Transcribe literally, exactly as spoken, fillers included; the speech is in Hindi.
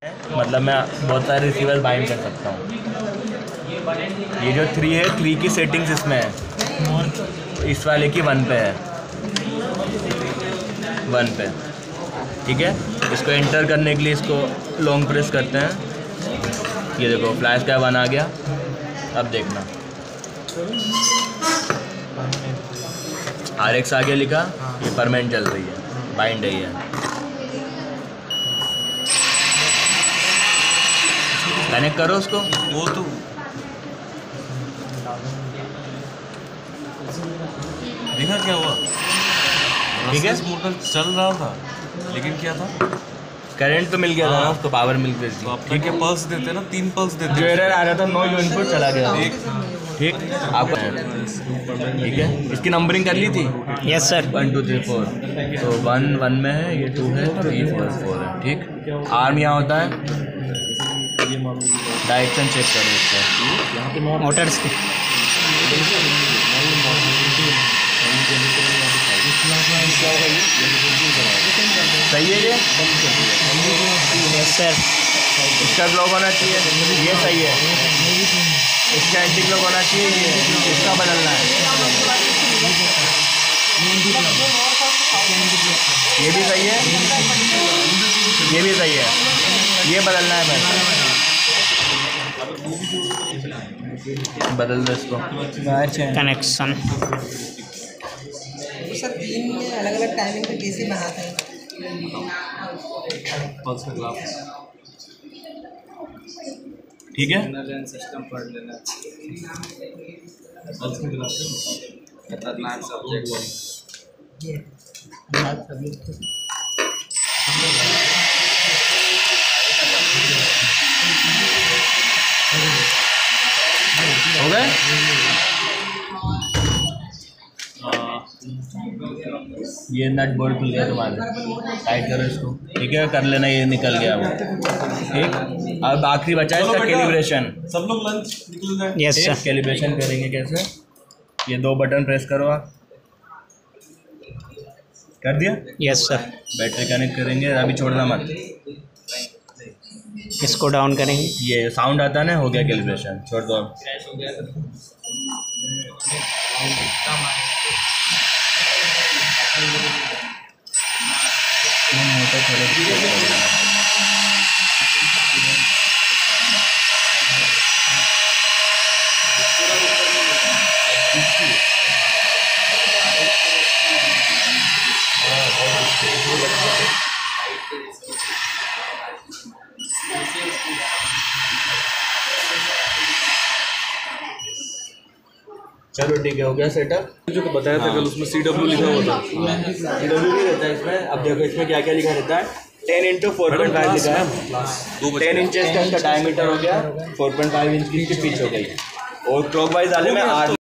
मतलब मैं बहुत सारे रिसीवर बाइंड कर सकता हूँ। ये जो थ्री है, थ्री की सेटिंग्स इसमें है, इस वाले की वन पे है, वन पे, ठीक है। इसको एंटर करने के लिए इसको लॉन्ग प्रेस करते हैं। ये देखो फ्लैश का वन आ गया। अब देखना आर एक्स आगे लिखा, ये परमानेंट चल रही है, बाइंड है ये। कनेक्ट करो उसको, वो तो देखा क्या हुआ, ठीक है। मोटर चल रहा था लेकिन क्या था, करंट तो मिल गया था ना उसको, पावर मिल गई तो थी, ठीक है। पल्स देते ना, तीन पल्स देते जो एरर आ रहा था नो इनपुट चला गया, एक ठीक। आपको ठीक है, इसकी नंबरिंग कर ली थी। Yes sir. One two three four, तो वन वन में है, ये टू है, थ्री फोर फोर है, ठीक। आर्म यहाँ होता है, डायरेक्शन चेक करो इसका, मोटर्स की सही है ये। Yes sir. इसका ब्लॉक होना चाहिए, ये सही है। इसका एंटी क्लॉक होना चाहिए, ये इसका बदलना है, ये भी सही है, ये भी सही है, ये बदलना है। मैं बदल दो इसको, कनेक्शन। सर तीन में अलग अलग टाइमिंग पे कैसे बनाते हैं? पल्स का ग्राफ, ठीक है। सिस्टम पढ़ लेना, पल्स का ग्राफ खतरनाक सब्जेक्ट। ये हो गए। ये नट बोल्ट खुल गया तुम्हारे, टाइट करो इसको, ठीक है। कर लेना, ये निकल गया वो, ठीक। अब आखिरी बचा है इसका कैलिब्रेशन। सब लोग लंच निकल जाए। Yes sir. कैलिब्रेशन करेंगे कैसे, ये दो बटन प्रेस करो आप, कर दिया। Yes sir. बैटरी कनेक्ट करेंगे, अभी छोड़ना मत, इसको डाउन करेंगे। ये साउंड आता है ना, हो गया कैलिब्रेशन, छोड़ दो अब। मोटर थोड़ा चलो ठीक है, हो गया सेटअप। जो बताया था कल, उसमें सी डब्ल्यू लिखा हुआ था। सी डब्ल्यू नहीं रहता इसमें। अब देखो इसमें क्या क्या लिखा रहता है, ten into four point five लिखा है, टेन इंचेस का इसका डायमीटर हो गया, फोर पॉइंट फाइव इंच की इसकी पिच हो गई, और क्लॉकवाइज आने में आठ